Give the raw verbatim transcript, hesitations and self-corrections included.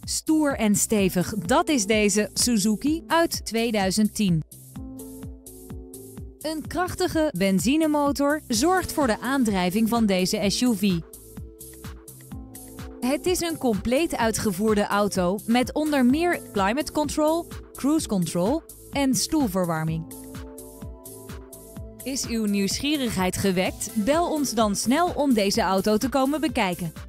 Stoer en stevig, dat is deze Suzuki uit tweeduizend tien. Een krachtige benzinemotor zorgt voor de aandrijving van deze S U V. Het is een compleet uitgevoerde auto met onder meer climate control, cruise control en stoelverwarming. Is uw nieuwsgierigheid gewekt? Bel ons dan snel om deze auto te komen bekijken.